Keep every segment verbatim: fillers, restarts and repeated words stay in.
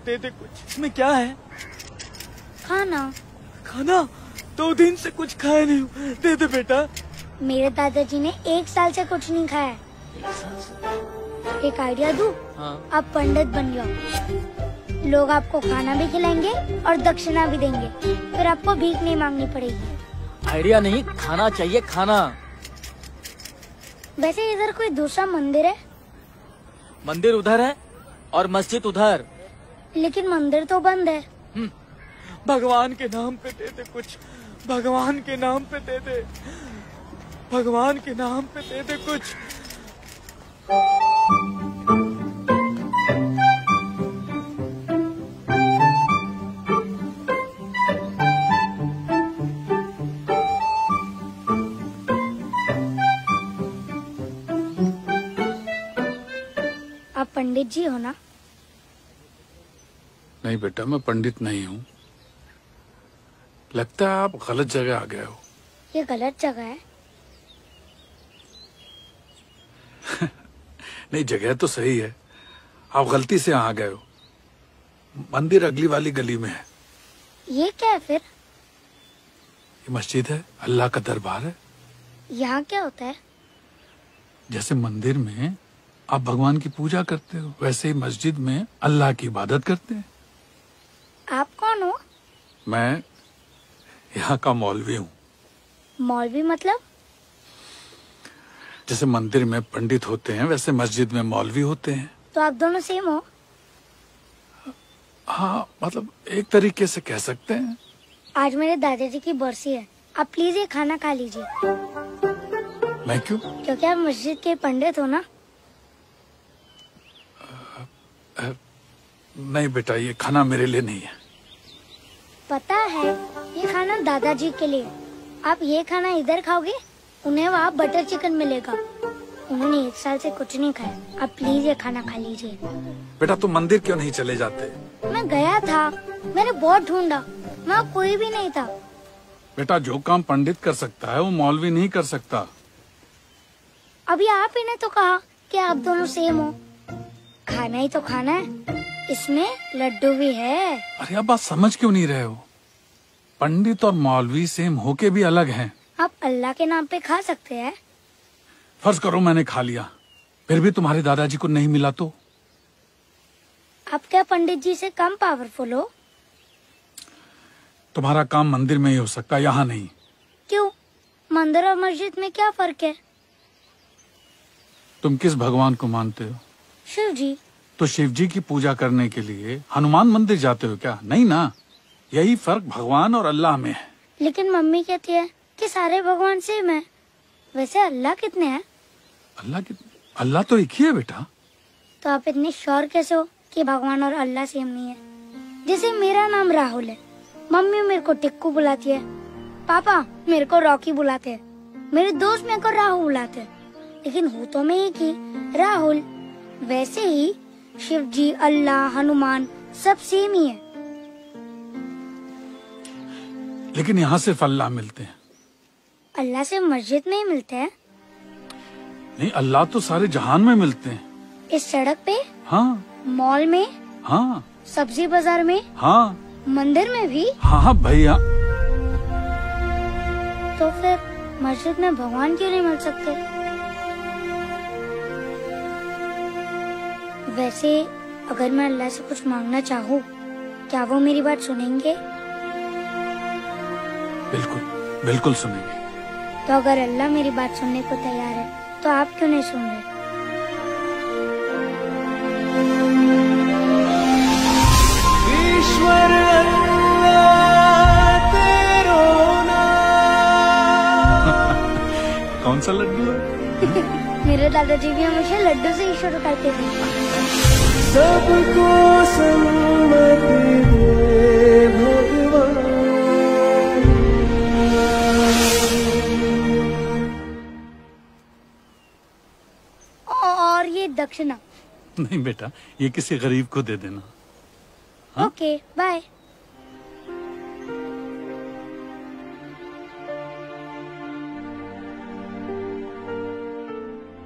दे दे कुछ। इसमें क्या है? खाना। खाना? दो दिन से कुछ खाया नहीं हूँ, दे दे बेटा। मेरे दादाजी ने एक साल से कुछ नहीं खाया। एक साल से? एक आइडिया दूं? हाँ। आप पंडित बन जाओ, लोग आपको खाना भी खिलाएंगे और दक्षिणा भी देंगे, फिर आपको भीख नहीं मांगनी पड़ेगी। आइडिया नहीं, खाना चाहिए, खाना। वैसे इधर कोई दूसरा मंदिर है? मंदिर उधर है और मस्जिद उधर। लेकिन मंदिर तो बंद है। भगवान के नाम पे दे दे कुछ, भगवान के नाम पे दे दे, भगवान के नाम पे दे दे कुछ। आप पंडित जी हो ना? नहीं बेटा, मैं पंडित नहीं हूँ। लगता है आप गलत जगह आ गए हो। ये गलत जगह है। नहीं, जगह तो सही है, आप गलती से यहाँ आ गए हो। मंदिर अगली वाली गली में है। ये क्या है फिर? ये मस्जिद है, अल्लाह का दरबार है। यहाँ क्या होता है? जैसे मंदिर में आप भगवान की पूजा करते हो, वैसे ही मस्जिद में अल्लाह की इबादत करते हैं। आप कौन हो? मैं यहाँ का मौलवी हूँ। मौलवी मतलब? जैसे मंदिर में पंडित होते हैं, वैसे मस्जिद में मौलवी होते हैं। तो आप दोनों सेम हो? हाँ, मतलब एक तरीके से कह सकते हैं। आज मेरे दादाजी की बरसी है, आप प्लीज ये खाना खा लीजिए। मैं क्यों? क्योंकि आप मस्जिद के पंडित हो ना। आ, आ, नहीं बेटा, ये खाना मेरे लिए नहीं है। पता है, ये खाना दादाजी के लिए। आप ये खाना इधर खाओगे, उन्हें वहाँ बटर चिकन मिलेगा। उन्होंने एक साल से कुछ नहीं खाया। आप प्लीज ये खाना खा लीजिए। बेटा, तुम मंदिर क्यों नहीं चले जाते? मैं गया था, मैंने बहुत ढूंढा, वहाँ कोई भी नहीं था। बेटा, जो काम पंडित कर सकता है वो मौलवी नहीं कर सकता। अभी आप ही ने तो कहा कि आप दोनों सेम हो। खाना ही तो खाना है, इसमें लड्डू भी है। अरे आप बात समझ क्यों नहीं रहे हो? पंडित और मौलवी सेम होके भी अलग हैं। आप अल्लाह के नाम पे खा सकते हैं। फर्ज करो मैंने खा लिया, फिर भी तुम्हारे दादाजी को नहीं मिला तो? आप क्या पंडित जी से कम पावरफुल हो? तुम्हारा काम मंदिर में ही हो सकता, यहाँ नहीं। क्यों? मंदिर और मस्जिद में क्या फर्क है? तुम किस भगवान को मानते हो? शिव जी। तो शिव जी की पूजा करने के लिए हनुमान मंदिर जाते हो क्या? नहीं ना। यही फर्क भगवान और अल्लाह में है। लेकिन मम्मी कहती है कि सारे भगवान सेम है। वैसे अल्लाह कितने हैं? अल्लाह कितने? अल्लाह तो एक ही है बेटा। तो आप इतने श्योर कैसे हो कि भगवान और अल्लाह सेम नहीं है? जैसे मेरा नाम राहुल है, मम्मी मेरे को टिक्कू बुलाती है, पापा मेरे को रॉकी बुलाते हैं, मेरे दोस्त मेरे को राहुल बुलाते हैं, लेकिन हूँ तो मैं एक ही, राहुल। वैसे ही शिव जी, अल्लाह, हनुमान सब सेम ही है। लेकिन यहाँ सिर्फ अल्लाह मिलते हैं। अल्लाह से मस्जिद में ही मिलते हैं? नहीं, अल्लाह तो सारे जहान में मिलते हैं। इस सड़क पे? हाँ। मॉल में? हाँ। सब्जी बाजार में? हाँ। मंदिर में भी? हाँ हाँ भैया। तो फिर मस्जिद में भगवान क्यों नहीं मिल सकते? वैसे अगर मैं अल्लाह से कुछ मांगना चाहूँ, क्या वो मेरी बात सुनेंगे? बिल्कुल बिल्कुल सुनेंगे। तो अगर अल्लाह मेरी बात सुनने को तैयार है, तो आप क्यों नहीं सुन रहे? ईश्वर अल्लाह तेरो नाम। कौन सा लड्डू है? मेरे दादाजी भी हमेशा लड्डू से ही शुरू करते थे। सबको सम्मति दे भगवान। और ये दक्षिणा? नहीं बेटा, ये किसी गरीब को दे देना। हाँ? Okay, bye.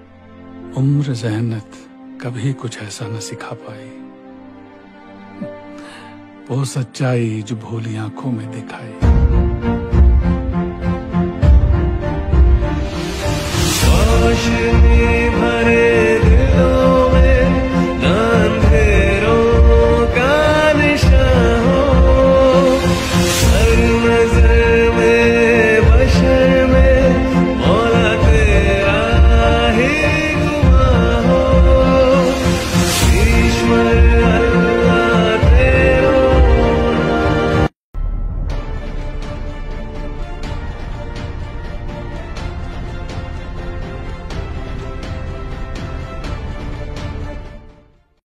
उम्र ज़हनत कभी कुछ ऐसा न सिखा पाई। वो सच्चाई जो भोली आंखों में दिखाई।